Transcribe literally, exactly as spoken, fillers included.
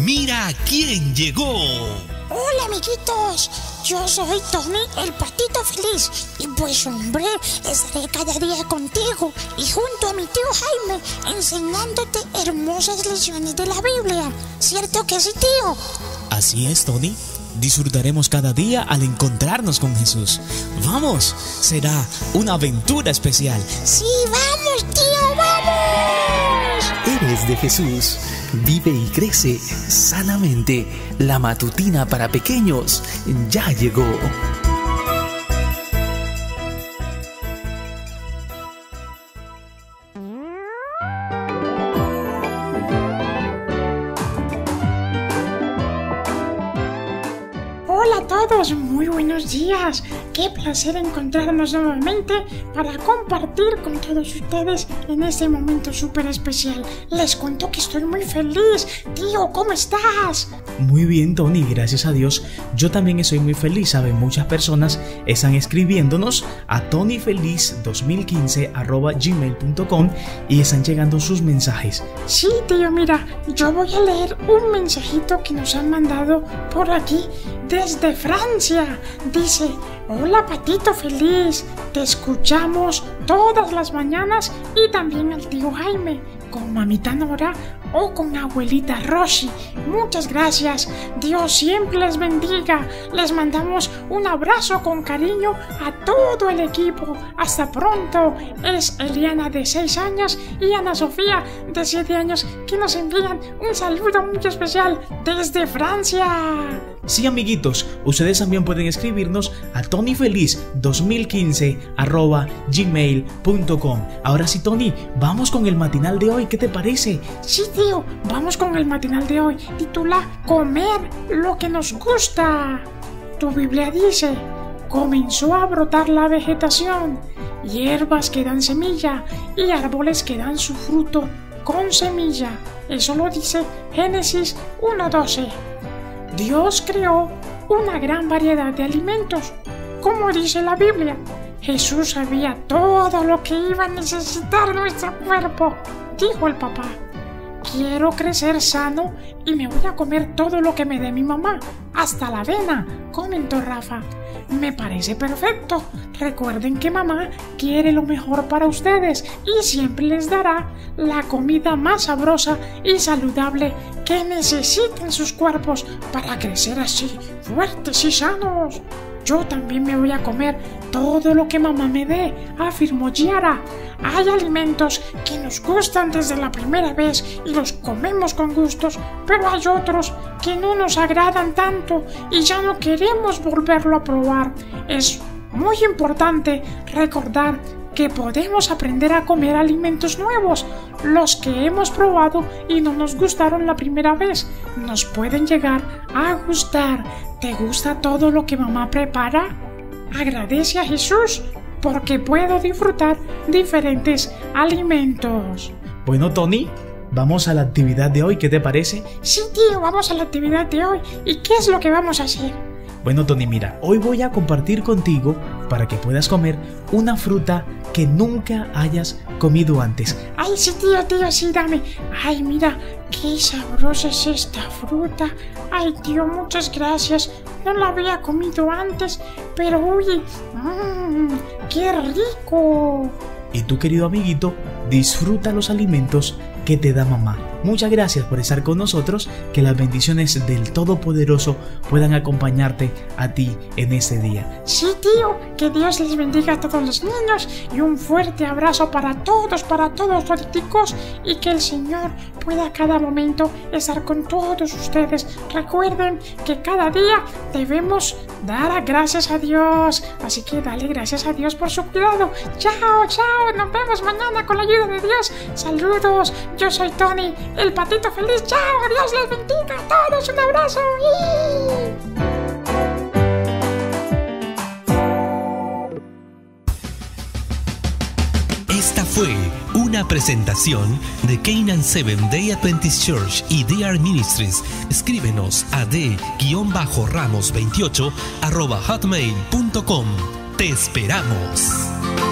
¡Mira quién llegó! Hola amiguitos, yo soy Tony el Patito Feliz y pues hombre, estaré cada día contigo y junto a mi tío Jaime enseñándote hermosas lecciones de la Biblia. ¿Cierto que sí, tío? Así es, Tony. Disfrutaremos cada día al encontrarnos con Jesús. ¡Vamos! Será una aventura especial. ¡Sí, vamos, tío, vamos! Eres de Jesús. Vive y crece sanamente. La matutina para pequeños ya llegó. Hola a todos, muy buenos días. Qué placer encontrarnos nuevamente para compartir con todos ustedes en este momento súper especial. Les cuento que estoy muy feliz. Tío, ¿cómo estás? Muy bien, Tony, gracias a Dios. Yo también estoy muy feliz. Saben, muchas personas están escribiéndonos a tony feliz dos mil quince arroba gmail punto com y están llegando sus mensajes. Sí, tío, mira, yo voy a leer un mensajito que nos han mandado por aquí desde Francia. Dice: hola Patito Feliz, te escuchamos todas las mañanas y también al tío Jaime, con mamita Nora o con abuelita Rosy. Muchas gracias, Dios siempre les bendiga. Les mandamos un abrazo con cariño a todo el equipo. Hasta pronto. Es Eliana de seis años y Ana Sofía de siete años que nos envían un saludo muy especial desde Francia. Sí, amiguitos, ustedes también pueden escribirnos a tony feliz dos mil quince arroba gmail punto com. Ahora sí, Tony, vamos con el matinal de hoy, ¿qué te parece? Sí, tío, vamos con el matinal de hoy. Titula Comer lo que nos gusta. Tu Biblia dice: comenzó a brotar la vegetación, hierbas que dan semilla y árboles que dan su fruto con semilla. Eso lo dice Génesis uno doce. Dios creó una gran variedad de alimentos. Como dice la Biblia, Jesús sabía todo lo que iba a necesitar nuestro cuerpo. Dijo el papá: quiero crecer sano y me voy a comer todo lo que me dé mi mamá, hasta la avena, comentó Rafa. Me parece perfecto. Recuerden que mamá quiere lo mejor para ustedes y siempre les dará la comida más sabrosa y saludable que necesiten sus cuerpos para crecer así, fuertes y sanos. Yo también me voy a comer todo lo que mamá me dé, afirmó Giara. Hay alimentos que nos gustan desde la primera vez y los comemos con gustos, pero hay otros que no nos agradan tanto y ya no queremos volverlo a probar. Es muy importante recordar que podemos aprender a comer alimentos nuevos. Los que hemos probado y no nos gustaron la primera vez, nos pueden llegar a gustar. ¿Te gusta todo lo que mamá prepara? Agradece a Jesús porque puedo disfrutar diferentes alimentos. Bueno, Tony, vamos a la actividad de hoy, ¿qué te parece? Sí, tío, vamos a la actividad de hoy. ¿Y qué es lo que vamos a hacer? Bueno, Tony, mira, hoy voy a compartir contigo para que puedas comer una fruta que nunca hayas comido antes. Ay, sí, tío, tío, sí, dame. Ay, mira, qué sabrosa es esta fruta. Ay, tío, muchas gracias. No la había comido antes, pero oye, mmm, qué rico. Y tú, querido amiguito, disfruta los alimentos que te da mamá. Muchas gracias por estar con nosotros. Que las bendiciones del Todopoderoso puedan acompañarte a ti en este día. Sí, tío, que Dios les bendiga a todos los niños y un fuerte abrazo para todos, para todos los chicos, y que el Señor pueda a cada momento estar con todos ustedes. Recuerden que cada día debemos dar gracias a Dios, así que dale gracias a Dios por su cuidado. Chao, chao, nos vemos mañana con la ayuda de Dios. Saludos, yo soy Tony, el Patito Feliz. Chao, Dios les bendiga a todos, un abrazo. Esta fue una presentación de Canaan Seventh Day Adventist Church y D R Ministries. Escríbenos a d ramos veintiocho arroba hotmail punto com. Te esperamos.